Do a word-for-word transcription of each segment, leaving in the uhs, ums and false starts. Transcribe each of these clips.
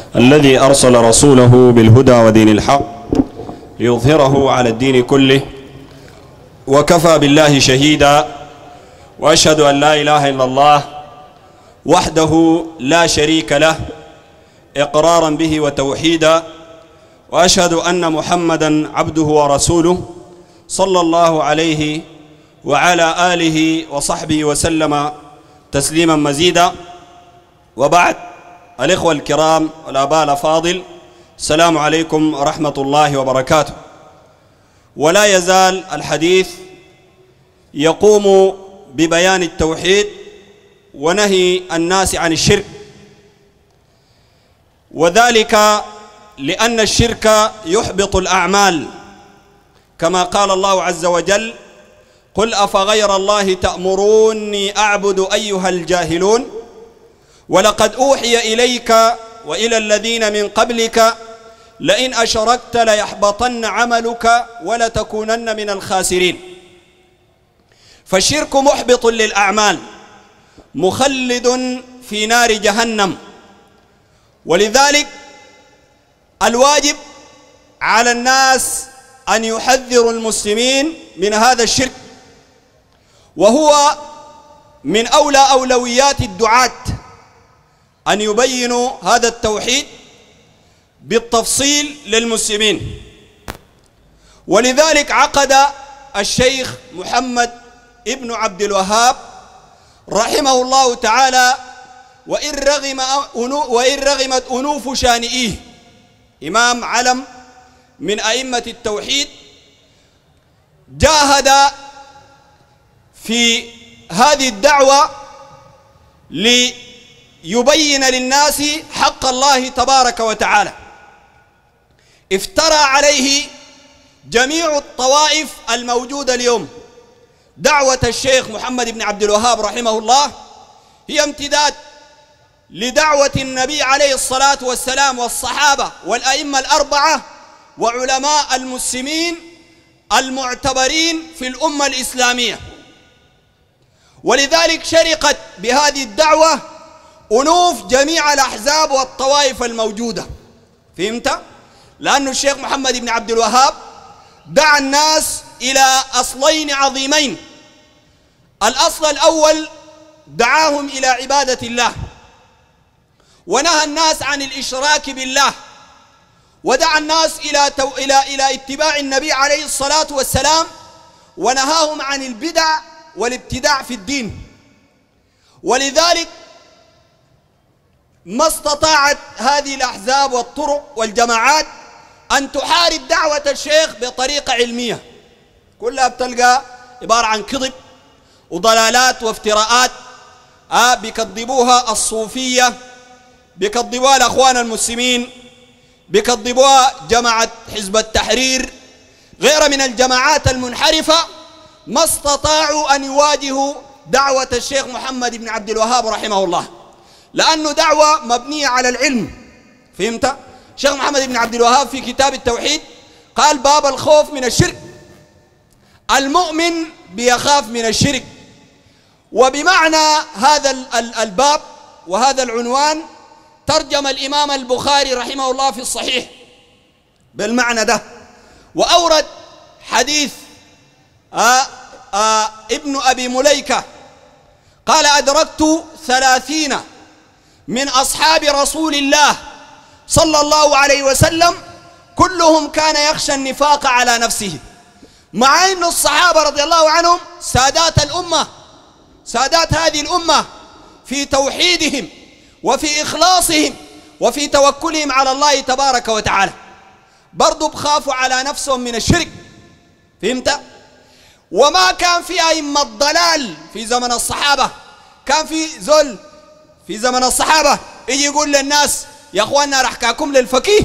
الذي أرسل رسوله بالهدى ودين الحق ليظهره على الدين كله، وكفى بالله شهيدا، وأشهد أن لا إله إلا الله وحده لا شريك له إقرارا به وتوحيدا، وأشهد أن محمدا عبده ورسوله صلى الله عليه وعلى آله وصحبه وسلم تسليما مزيدا. وبعد، الإخوة الكرام والآباء الأفاضل، السلام عليكم ورحمة الله وبركاته. ولا يزال الحديث يقوم ببيان التوحيد ونهي الناس عن الشرك، وذلك لأن الشرك يحبط الأعمال، كما قال الله عز وجل: قل أفغير الله تأمروني أعبد أيها الجاهلون ولقد أوحي إليك وإلى الذين من قبلك لئن أشركت ليحبطن عملك ولتكونن من الخاسرين. فالشرك محبط للأعمال مخلد في نار جهنم، ولذلك الواجب على الناس أن يحذروا المسلمين من هذا الشرك، وهو من أولى أولويات الدعاة أن يبينوا هذا التوحيد بالتفصيل للمسلمين. ولذلك عقد الشيخ محمد ابن عبد الوهاب رحمه الله تعالى، وإن رغم وإن رغمت أنوف شانئيه، إمام علم من أئمة التوحيد، جاهد في هذه الدعوة ليبين للناس حق الله تبارك وتعالى. افترى عليه جميع الطوائف الموجودة اليوم. دعوة الشيخ محمد بن عبد الوهاب رحمه الله هي امتداد لدعوة النبي عليه الصلاة والسلام والصحابة والأئمة الأربعة وعلماء المسلمين المعتبرين في الأمة الإسلامية. ولذلك شرقت بهذه الدعوة أنوف جميع الأحزاب والطوائف الموجودة. فهمت؟ لأن الشيخ محمد بن عبد الوهاب دعا الناس إلى أصلين عظيمين. الأصل الأول دعاهم إلى عبادة الله، ونهى الناس عن الإشراك بالله، ودعا الناس إلى تو... إلى إلى اتباع النبي عليه الصلاة والسلام، ونهاهم عن البدع والابتداع في الدين. ولذلك ما استطاعت هذه الأحزاب والطرق والجماعات أن تحارب دعوة الشيخ بطريقة علمية، كلها بتلقى عبارة عن كذب وضلالات وافتراءات. آه بيكذبوها الصوفية، بيكذبوها الأخوان المسلمين، بيكذبوها جماعة حزب التحرير، غير من الجماعات المنحرفة. ما استطاعوا أن يواجهوا دعوة الشيخ محمد بن عبد الوهاب رحمه الله، لأنه دعوة مبنية على العلم. فهمت؟ الشيخ محمد بن عبد الوهاب في كتاب التوحيد قال: باب الخوف من الشرك. المؤمن بيخاف من الشرك. وبمعنى هذا الباب وهذا العنوان ترجم الإمام البخاري رحمه الله في الصحيح بالمعنى ده، وأورد حديث آآ آآ ابن أبي مليكة قال: أدركت ثلاثين من أصحاب رسول الله صلى الله عليه وسلم كلهم كان يخشى النفاق على نفسه. مع أن الصحابة رضي الله عنهم سادات الأمة، سادات هذه الأمة في توحيدهم وفي إخلاصهم وفي توكلهم على الله تبارك وتعالى، برضو بخافوا على نفسهم من الشرك. فهمت؟ وما كان في أئمة الضلال في زمن الصحابة. كان في زول في زمن الصحابة يجي يقول للناس: يا أخواننا راح أحكاكم للفقيه.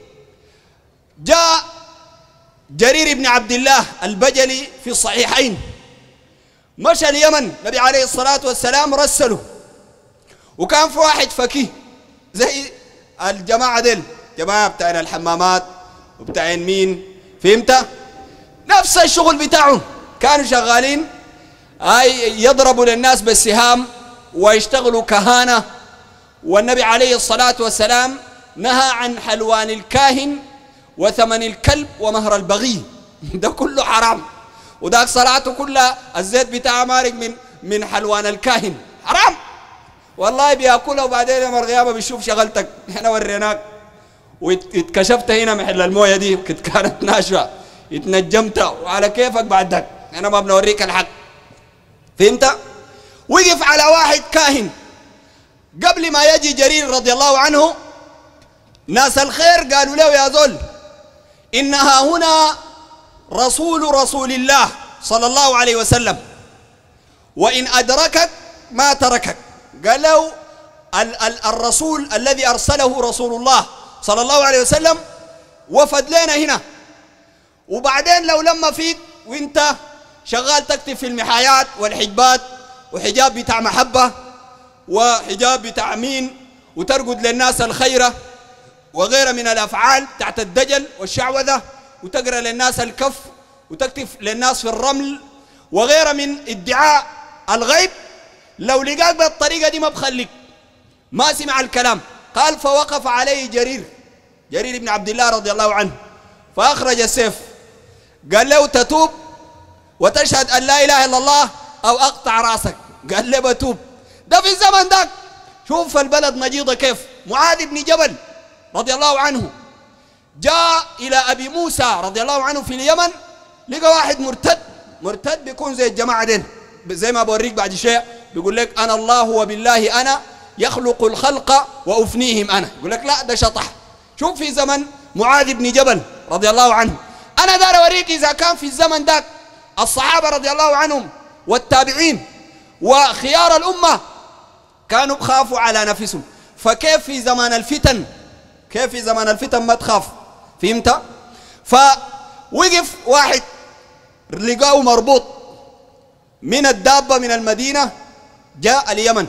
جاء جرير بن عبد الله البجلي في الصحيحين، مشى اليمن، النبي عليه الصلاة والسلام رسله، وكان في واحد فقيه زي الجماعة ديل، جماعة بتاعين الحمامات وبتاعين مين. فهمت؟ نفس الشغل بتاعهم، كانوا شغالين أي يضربوا للناس بالسهام ويشتغلوا كهانة. والنبي عليه الصلاة والسلام نهى عن حلوان الكاهن وثمن الكلب ومهر البغي. ده كله حرام. وذاك صلاته كلها الزيت بتاع مارق من من حلوان الكاهن حرام والله. بياكلها وبعدين يوم القيامه بيشوف شغلتك. احنا وريناك واتكشفت هنا محل المويه دي كانت ناشفه اتنجمت وعلى كيفك بعد ذاك. احنا ما بنوريك الحق. فهمت؟ وقف على واحد كاهن قبل ما يجي جرير رضي الله عنه. ناس الخير قالوا له يا زول إنها هنا رسول رسول الله صلى الله عليه وسلم وإن أدركك ما تركك. قال له ال ال الرسول الذي أرسله رسول الله صلى الله عليه وسلم وفد لنا هنا، وبعدين لو لما فيك وانت شغال تكتب في المحايات والحجبات وحجاب بتاع محبة وحجاب بتاع مين وترقد للناس الخيرة وغيرها من الأفعال تحت الدجل والشعوذة وتقرأ للناس الكف وتكتب للناس في الرمل وغيرها من ادعاء الغيب، لو لقاك بالطريقة دي ما بخليك. ما سمع الكلام. قال فوقف عليه جرير جرير بن عبد الله رضي الله عنه فأخرج السيف قال له تتوب وتشهد أن لا إله إلا الله أو أقطع راسك. قال له بتوب. ده في الزمن ذاك. شوف البلد نجيضة كيف. معاذ بن جبل رضي الله عنه جاء إلى أبي موسى رضي الله عنه في اليمن، لقى واحد مرتد. مرتد بيكون زي الجماعة دين زي ما بوريك بعد شيء. بيقول لك أنا الله وبالله أنا يخلق الخلق وأفنيهم أنا. يقول لك لا ده شطح. شوف في زمن معاذ بن جبل رضي الله عنه. أنا دار أوريك إذا كان في الزمن ذاك الصحابة رضي الله عنهم والتابعين وخيار الأمة كانوا بخافوا على نفسهم، فكيف في زمان الفتن؟ كيف في زمان الفتن ما تخاف؟ فهمت؟ فوقف واحد لقاه مربوط من الدابة من المدينة جاء اليمن،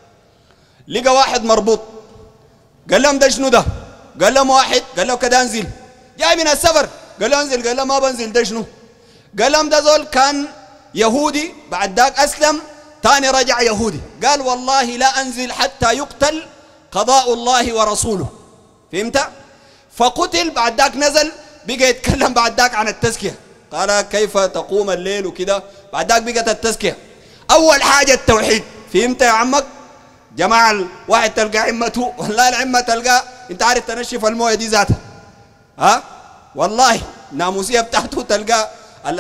لقى واحد مربوط. قال لهم ده شنو ده؟ قال لهم واحد. قال له كده انزل. جاي من السفر. قال له انزل. قال له ما بنزل. ده شنو؟ قال لهم ده زول كان يهودي بعد ذاك أسلم تاني رجع يهودي. قال والله لا أنزل حتى يقتل قضاء الله ورسوله. فهمت؟ فقتل. بعد ذاك نزل بقى يتكلم بعد ذاك عن التزكية. قال كيف تقوم الليل وكده. بعد ذاك بقت التزكية. أول حاجة التوحيد. فهمت يا عمك؟ جماعة واحد تلقى عمته والله العمة تلقى انت عارف تنشف المويه دي ذاتها. ها؟ والله الناموسية بتاعته تلقى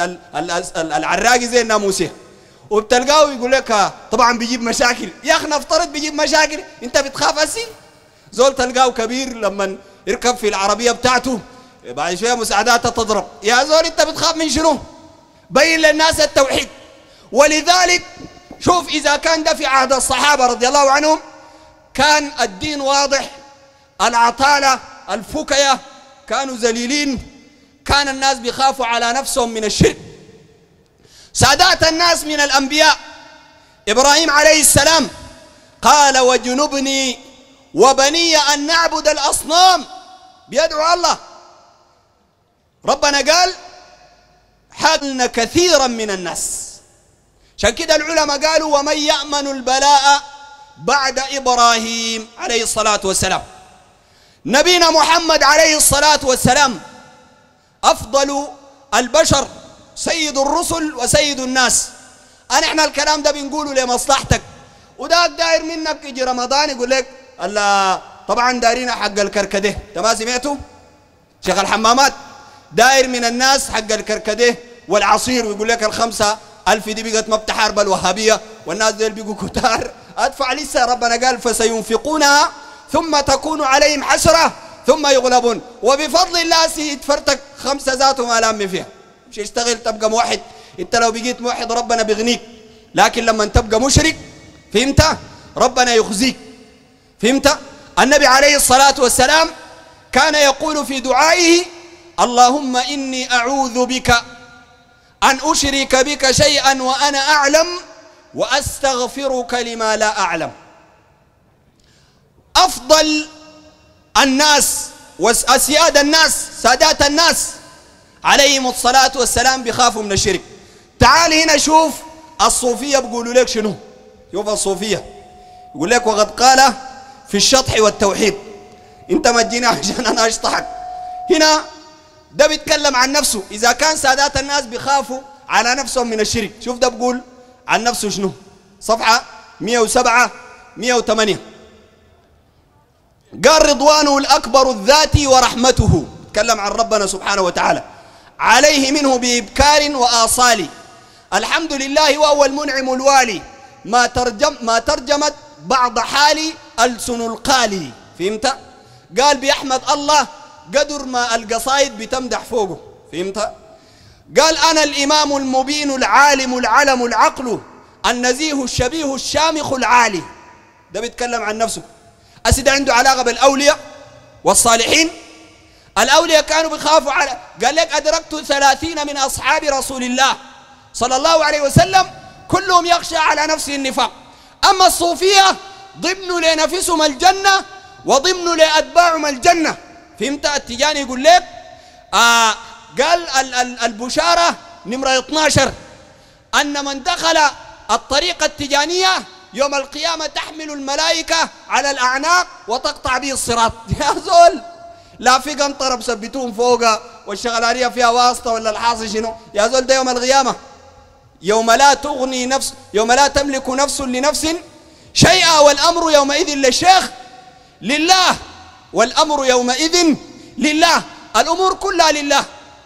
العراقي زي الناموسية وبتلقاه يقول لك طبعا بيجيب مشاكل. يا اخي نفترض بيجيب مشاكل انت بتخاف هسي؟ زول تلقاه كبير لما يركب في العربية بتاعته بعد شوية مساعداتها تضرب. يا زول انت بتخاف من شنو؟ بين للناس التوحيد. ولذلك شوف إذا كان ده في عهد الصحابة رضي الله عنهم كان الدين واضح، العطالة الفكية كانوا ذليلين، كان الناس بيخافوا على نفسهم من الشرك. سادات الناس من الأنبياء إبراهيم عليه السلام قال وجنبني وبني أن نعبد الأصنام. بيدعو الله. ربنا قال حدنا كثيرا من الناس. عشان كده العلماء قالوا ومن يأمن البلاء بعد إبراهيم عليه الصلاة والسلام. نبينا محمد عليه الصلاة والسلام أفضل البشر سيد الرسل وسيد الناس. أنا إحنا الكلام ده بنقوله لمصلحتك، وداك داير منك يجي رمضان يقول لك الله طبعا دايرين حق الكركده. انت ما سمعتوا؟ شيخ الحمامات داير من الناس حق الكركده والعصير ويقول لك الخمسة ألف دي بقت ما بتحارب الوهابية والناس ديل بيقوا كتار. أدفع لسه. ربنا قال فسينفقونها ثم تكون عليهم حسرة ثم يغلبون وبفضل الله سيتفرتك خمسة ذاتهم ألام فيها. مش يشتغل تبقى موحد. انت لو بقيت موحد ربنا بيغنيك، لكن لما تبقى مشرك فهمت ربنا يخزيك. فهمت؟ النبي عليه الصلاة والسلام كان يقول في دعائه اللهم إني أعوذ بك أن أشرك بك شيئا وأنا أعلم وأستغفرك لما لا أعلم. أفضل الناس وأسياد الناس سادات الناس عليهم الصلاة والسلام بيخافوا من الشرك. تعال هنا شوف الصوفية بيقولوا لك شنو. شوف الصوفية يقول لك وقد قال في الشطح والتوحيد انت ما تجيني عشان انا اشطحك. هنا ده بيتكلم عن نفسه. اذا كان سادات الناس بيخافوا على نفسهم من الشرك، شوف ده بقول عن نفسه شنو. صفحة مئة وسبعة مئة وثمانية قال رضوانه الأكبر الذاتي ورحمته، تكلم عن ربنا سبحانه وتعالى، عليه منه بإبكار وآصال، الحمد لله وهو المنعم الوالي، ما ترجم ما ترجمت بعض حالي ألسن القالي. فهمت؟ قال بيحمد الله قدر ما القصايد بتمدح فوقه. فهمت؟ قال أنا الإمام المبين العالم العلم العقل النزيه الشبيه الشامخ العالي. ده بيتكلم عن نفسه. أسد عنده علاقة بالأولياء والصالحين. الأولياء كانوا بيخافوا على، قال لك أدركت ثلاثين من أصحاب رسول الله صلى الله عليه وسلم كلهم يخشى على نفسه النفاق. أما الصوفية ضمن لنفسهم الجنة وضمن لأتباعهم الجنة. فهمت؟ التجاني يقول لك آه قال ال ال البشارة نمرة اثني عشر أن من دخل الطريقة التجانية يوم القيامة تحمل الملائكة على الأعناق وتقطع به الصراط. يا زول لا في قنطرة بثبتوهم فوقها والشغلانية فيها واسطة ولا الحاصل شنو. يا زول ده يوم القيامة، يوم لا تغني نفس، يوم لا تملك نفس لنفس شيئا والأمر يومئذ للشيخ لله، والأمر يومئذ لله، الأمور كلها لله.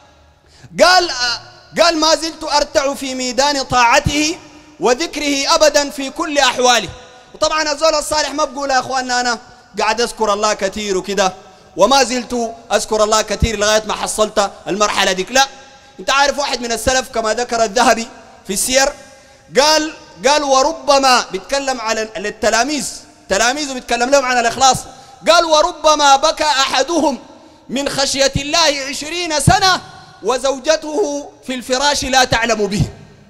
قال قال ما زلت أرتع في ميدان طاعته وذكره أبدا في كل أحواله. وطبعا الزول الصالح ما بقول يا أخواننا أنا قاعد أذكر الله كثير وكده وما زلت أذكر الله كثير لغاية ما حصلت المرحلة ديك، لا. أنت عارف واحد من السلف كما ذكر الذهبي في السير قال قال وربما بيتكلم على التلاميذ، تلاميذه بيتكلم لهم عن الإخلاص، قال وربما بكى أحدهم من خشية الله عشرين سنة وزوجته في الفراش لا تعلم به.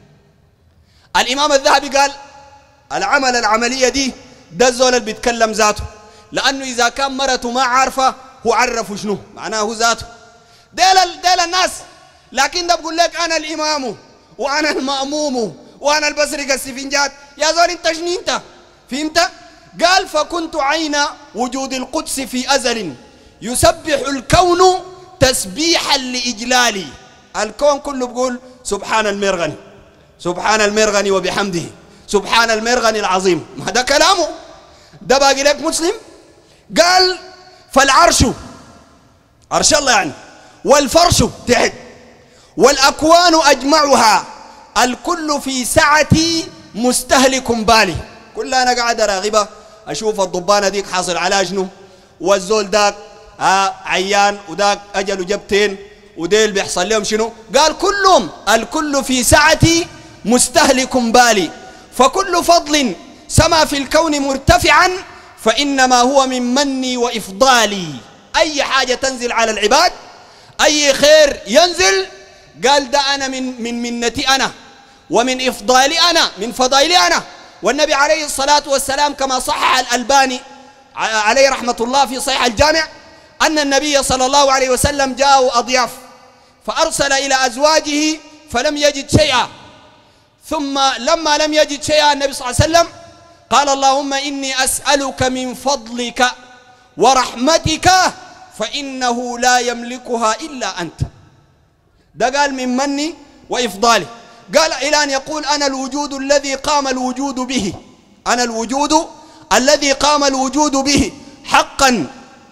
الإمام الذهبي قال العمل العملية دي ده الزول اللي بيتكلم ذاته، لأنه إذا كان مرته ما عارفة هو عرفه شنو معناه هو ذاته. ديل ديل الناس، لكن ده بقول لك أنا الإمام وأنا المأموم وأنا البسرق السفنجات. يا زول أنت شنو أنت؟ فهمت؟ قال فكنت عين وجود القدس في أزل يسبح الكون تسبيحا لإجلالي. الكون كله بيقول سبحان المرغني، سبحان المرغني وبحمده، سبحان المرغني العظيم. ما ده كلامه، ده باقي لك مسلم. قال فالعرش عرش الله يعني، والفرش تحت، والأكوان أجمعها الكل في سعتي مستهلك بالي. كلها أنا قاعد راغبة أشوف الضبانة ديك حاصل على شنو، والزول داك آه عيان وداك أجل جبتين وديل بيحصل لهم شنو. قال كلهم الكل في سعتي مستهلك بالي، فكل فضل سما في الكون مرتفعا فإنما هو من مني وإفضالي. أي حاجة تنزل على العباد، أي خير ينزل، قال ده أنا من من منتي أنا ومن إفضالي أنا، من فضائلي أنا. والنبي عليه الصلاة والسلام كما صحح الألباني عليه رحمة الله في صحيح الجامع أن النبي صلى الله عليه وسلم جاءه أضياف فأرسل إلى أزواجه فلم يجد شيئا، ثم لما لم يجد شيئا النبي صلى الله عليه وسلم قال اللهم إني أسألك من فضلك ورحمتك فإنه لا يملكها إلا أنت. ده قال من مني وإفضالي. قال إلى أن يقول أنا الوجود الذي قام الوجود به، أنا الوجود الذي قام الوجود به حقا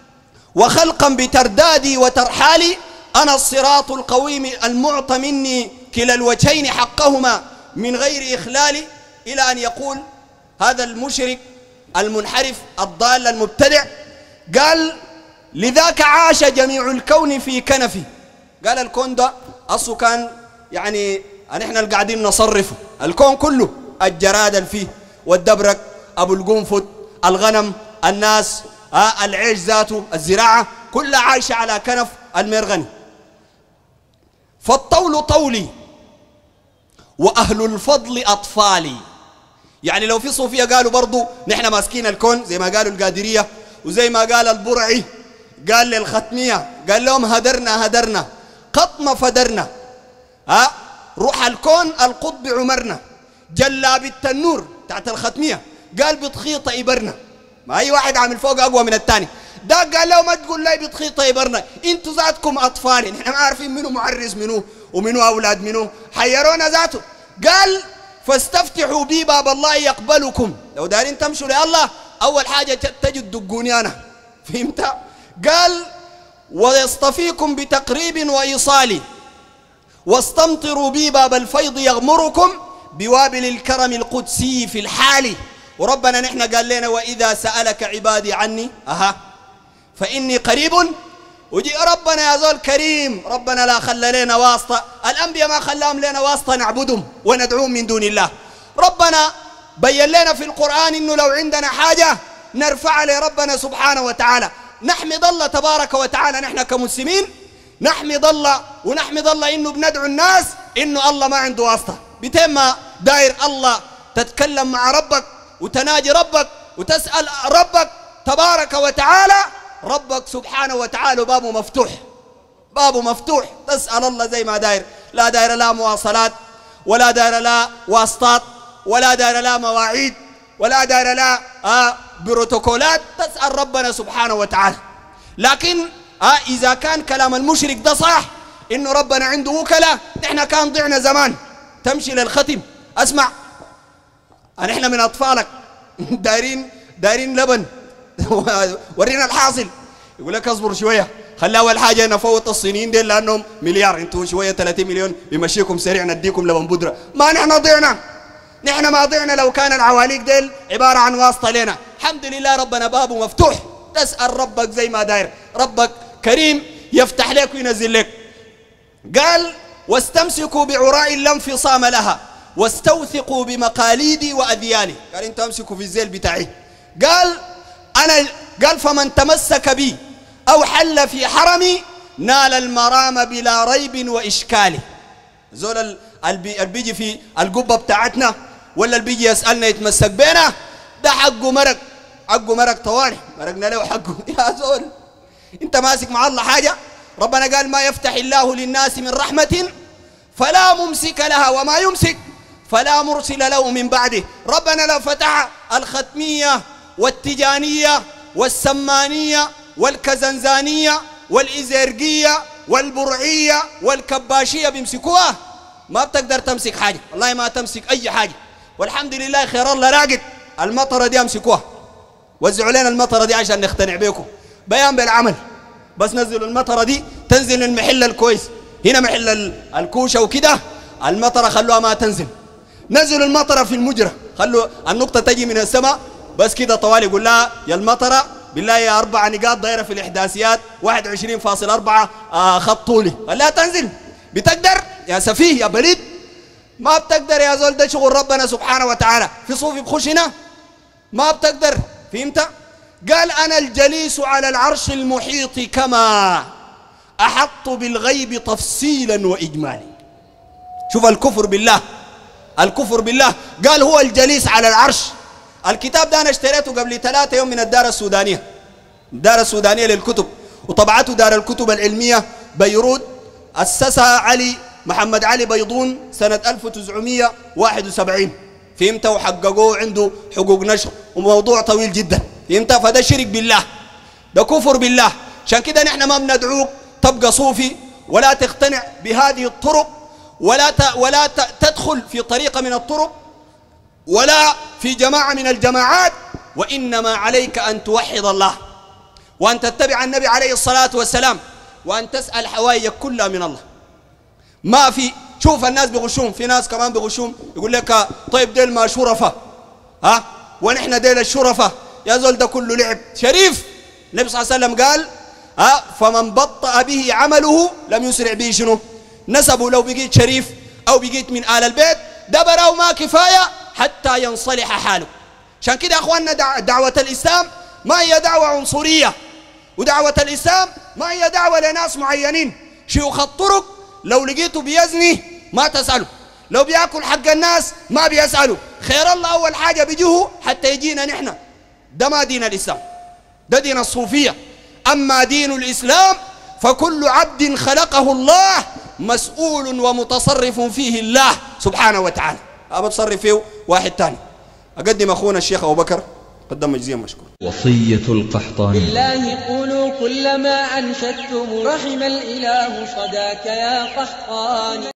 وخلقا بتردادي وترحالي، أنا الصراط القويم المعطى مني كلا الوجهين حقهما من غير إخلال. إلى أن يقول هذا المشرك المنحرف الضال المبتدع قال لذاك عاش جميع الكون في كنفي. قال الكون ده أصله كان يعني نحن اللي قاعدين نصرفه، الكون كله، الجراد اللي فيه والدبرك أبو القنفذ الغنم الناس آه العيش ذاته الزراعة كلها عايشة على كنف المرغني. فالطول طولي وأهل الفضل أطفالي. يعني لو في صوفية قالوا برضو نحن ماسكين الكون زي ما قالوا القادرية وزي ما قال البرعي قال للختمية قال لهم هدرنا هدرنا قطم فدرنا، ها روح الكون القطب عمرنا، جلاب التنور تحت الختمية قال بتخيط إبرنا. ما أي واحد عامل فوق أقوى من الثاني. ده قال له ما تقول لي بتخيط طيبرنا، انتوا ذاتكم اطفال، نحن ما عارفين منو معرس منو ومنو اولاد منو، حيرونا ذاته. قال فاستفتحوا بي باب الله يقبلكم، لو دارين تمشوا لله اول حاجه تجوا تدقوني انا، فهمت؟ قال ويصطفيكم بتقريب وايصال واستمطروا بي باب الفيض يغمركم بوابل الكرم القدسي في الحال. وربنا نحن قال لنا واذا سالك عبادي عني اها فاني قريب وجي. ربنا يا زول كريم، ربنا لا خلى لنا واسطه، الانبياء ما خلاهم لنا واسطه نعبدهم وندعوهم من دون الله. ربنا بين لنا في القران انه لو عندنا حاجه نرفع لربنا سبحانه وتعالى، نحمد الله تبارك وتعالى. نحن كمسلمين نحمد الله ونحمد الله انه بندعو الناس انه الله ما عنده واسطه. بتم داير الله تتكلم مع ربك وتناجي ربك وتسال ربك تبارك وتعالى، ربك سبحانه وتعالى بابه مفتوح، بابه مفتوح، تسال الله زي ما داير، لا داير لا مواصلات ولا داير لا واسطات ولا داير لا مواعيد ولا داير لا آه بروتوكولات، تسال ربنا سبحانه وتعالى. لكن آه إذا كان كلام المشرك ده صح إنه ربنا عنده وكلاء، نحن كان ضعنا زمان تمشي للختم. أسمع، نحن من أطفالك دايرين دايرين لبن ورينا الحاصل، يقول لك اصبر شوية، خلي أول حاجة نفوت الصينيين ديل لأنهم مليار، أنتوا شوية ثلاثين مليون بيمشيكم سريع نديكم لبن بودرة. ما نحن ضعنا، نحن ما ضعنا. لو كان العواليق ديل عبارة عن واسطة لنا، الحمد لله ربنا بابه مفتوح، تسأل ربك زي ما داير، ربك كريم يفتح لك وينزل لك. قال واستمسكوا بعراء لا انفصام لها واستوثقوا بمقاليدي وأذيالي. قال انتوا امسكوا في الزيل بتاعي. قال أنا قال فمن تمسك بي أو حل في حرمي نال المرام بلا ريب وإشكال. زول اللي بيجي في القبة بتاعتنا ولا اللي بيجي يسألنا يتمسك بينا ده حقه مرق، حقه مرق طوالي، مرقنا له حقه. يا زول انت ماسك مع الله حاجة؟ ربنا قال ما يفتح الله للناس من رحمة فلا ممسك لها وما يمسك فلا مرسل له من بعده. ربنا لو فتح الختمية والتجانية والسمانية والكزنزانية والإزرقية والبرعية والكباشية بيمسكوها، ما بتقدر تمسك حاجة، والله ما تمسك أي حاجة. والحمد لله خير الله راقد، المطرة دي امسكوها، وزعوا لنا المطرة دي عشان نقتنع بيكم، بيان بالعمل. بس نزلوا المطرة دي تنزل المحل الكويس، هنا محل الكوشة وكده المطرة خلوها ما تنزل. نزلوا المطرة في المجرى، خلوا النقطة تجي من السماء بس كده طوالي، يقول لها يا المطرة بالله يا أربع نقاط دايرة في الإحداثيات واحد وعشرين فاصلة أربعة آه خط طولي، خليها تنزل. بتقدر يا سفيه يا بليد؟ ما بتقدر يا زول، ده شغل ربنا سبحانه وتعالى. في صوفي بخش هنا ما بتقدر، فهمت؟ قال أنا الجليس على العرش المحيط كما أحط بالغيب تفصيلا وإجمالا. شوف الكفر بالله، الكفر بالله. قال هو الجليس على العرش. الكتاب ده أنا اشتريته قبل ثلاثة يوم من الدار السودانية، الدار السودانية للكتب، وطبعته دار الكتب العلمية بيروت، أسسها علي محمد علي بيضون سنة ألف وتسعمائة وواحد وسبعين، فهمت؟ وحققوه عنده حقوق نشر، وموضوع طويل جدا، فهمت؟ فده شرك بالله، ده كفر بالله. عشان كده نحن ما بندعوك تبقى صوفي ولا تقتنع بهذه الطرق ولا ت... ولا ت... تدخل في طريقة من الطرق ولا في جماعة من الجماعات، وإنما عليك أن توحد الله وأن تتبع النبي عليه الصلاة والسلام وأن تسأل حوائجك كلها من الله. ما في، شوف الناس بيغشون، في ناس كمان بيغشون، يقول لك طيب ديل ما شرفة، ها ونحن ديل الشرفة. يا زول ده كله لعب. شريف النبي صلى الله عليه وسلم قال ها فمن بطأ به عمله لم يسرع به شنو؟ نسبه. لو بقيت شريف أو بقيت من آل البيت ده براو ما كفاية حتى ينصلح حاله. عشان كده يا أخواننا دع... دعوة الإسلام ما هي دعوة عنصرية، ودعوة الإسلام ما هي دعوة لناس معينين. شيوخ الطرق لو لقيته بيزني ما تسأله، لو بيأكل حق الناس ما بيسأله، خير الله أول حاجة بيجوه حتى يجينا نحن. ده ما دين الإسلام، ده دين الصوفية. أما دين الإسلام فكل عبد خلقه الله مسؤول ومتصرف فيه الله سبحانه وتعالى. أبى تصرف فيه واحد تاني. أقدم أخونا الشيخ أبو بكر قدم مجزيا مشكور. وصية القحطاني: بالله قولوا كل ما أنشدتم، رحم الإله صداك يا قحطاني.